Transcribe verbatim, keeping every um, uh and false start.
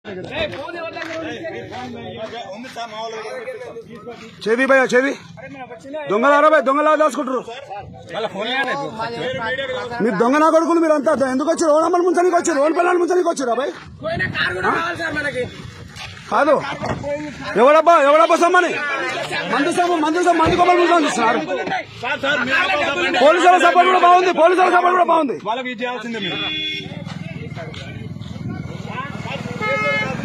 చెవి భయ చెవి దొంగలారా భయ దొంగలా దాచుకుంటారు మీరు దొంగ నా కొడుకులు మీరు అంతా ఎందుకు వచ్చారు ఓనమ్మలు ముంచడానికి వచ్చారు ఓన్ పిల్లలు ముంచడానికి వచ్చారు అబ్బాయి కాదు ఎవడబ్బా ఎవడబ్బా సమ్మని మందు సమ్మ మందు సమ్మ మందు కొమ్మలు ముందు ఇస్తున్నారు పోలీసుల సపోర్ట్ కూడా బాగుంది పోలీసుల సపోర్ట్ కూడా బాగుంది వాళ్ళకి చేయాల్సిందే మీరు